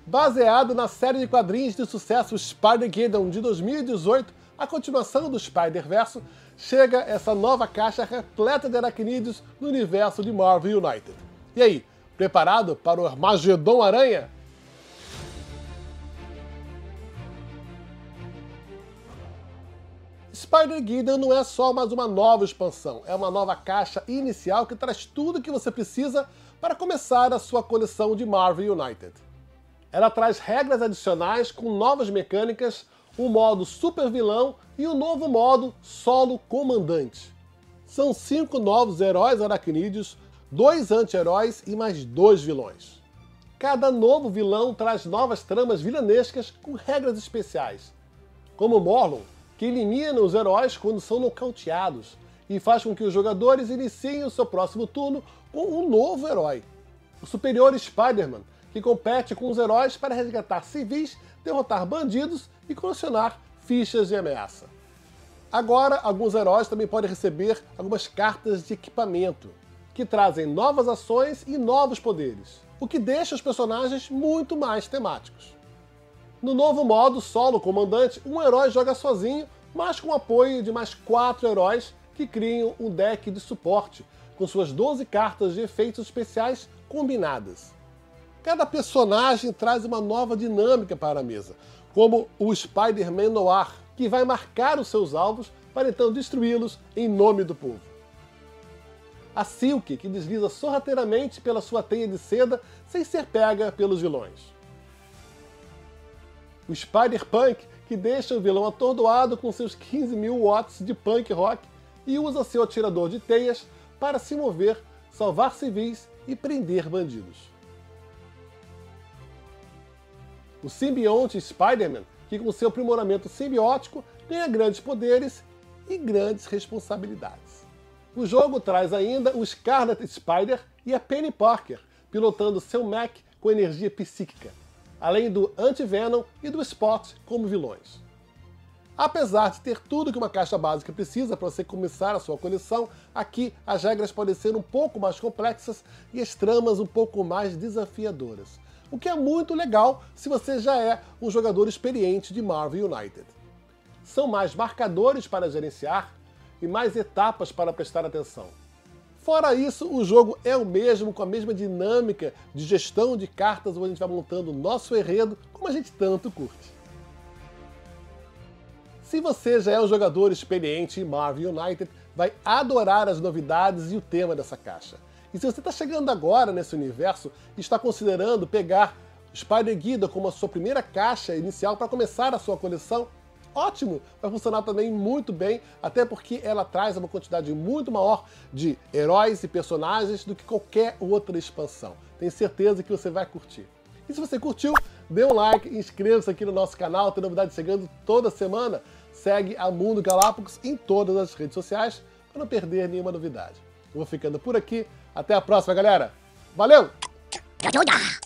Baseado na série de quadrinhos de sucesso Spider-Geddon de 2018, a continuação do Spider-Verso, chega essa nova caixa repleta de aracnídeos no universo de Marvel United. E aí, preparado para o Armagedon Aranha? Spider-Geddon não é só mais uma nova expansão, é uma nova caixa inicial que traz tudo o que você precisa para começar a sua coleção de Marvel United. Ela traz regras adicionais com novas mecânicas, um modo super vilão e um novo modo solo comandante. São 5 novos heróis aracnídeos, 2 anti-heróis e mais 2 vilões. Cada novo vilão traz novas tramas vilanescas com regras especiais, como Morlun, que elimina os heróis quando são nocauteados e faz com que os jogadores iniciem o seu próximo turno com um novo herói. O Superior Spider-Man, que compete com os heróis para resgatar civis, derrotar bandidos e colecionar fichas de ameaça. Agora, alguns heróis também podem receber algumas cartas de equipamento, que trazem novas ações e novos poderes, o que deixa os personagens muito mais temáticos. No novo modo Solo Comandante, um herói joga sozinho, mas com o apoio de mais 4 heróis que criam um deck de suporte, com suas 12 cartas de efeitos especiais combinadas. Cada personagem traz uma nova dinâmica para a mesa, como o Spider-Man Noir, que vai marcar os seus alvos para então destruí-los em nome do povo. A Silk, que desliza sorrateiramente pela sua teia de seda sem ser pega pelos vilões. O Spider-Punk, que deixa o vilão atordoado com seus 15.000 watts de punk rock e usa seu atirador de teias para se mover, salvar civis e prender bandidos. O simbionte Spider-Man, que com seu aprimoramento simbiótico ganha grandes poderes e grandes responsabilidades. O jogo traz ainda o Scarlet Spider e a Penny Parker, pilotando seu mech com energia psíquica, além do Anti-Venom e do Spot como vilões. Apesar de ter tudo que uma caixa básica precisa para você começar a sua coleção, aqui as regras podem ser um pouco mais complexas e as tramas um pouco mais desafiadoras, o que é muito legal se você já é um jogador experiente de Marvel United. São mais marcadores para gerenciar e mais etapas para prestar atenção. Fora isso, o jogo é o mesmo, com a mesma dinâmica de gestão de cartas, onde a gente vai montando o nosso enredo, como a gente tanto curte. Se você já é um jogador experiente em Marvel United, vai adorar as novidades e o tema dessa caixa. E se você está chegando agora nesse universo e está considerando pegar Spider-Geddon como a sua primeira caixa inicial para começar a sua coleção, ótimo! Vai funcionar também muito bem, até porque ela traz uma quantidade muito maior de heróis e personagens do que qualquer outra expansão. Tenho certeza que você vai curtir. E se você curtiu, dê um like, inscreva-se aqui no nosso canal, tem novidade chegando toda semana. Segue a Mundo Galápagos em todas as redes sociais para não perder nenhuma novidade. Eu vou ficando por aqui. Até a próxima, galera. Valeu!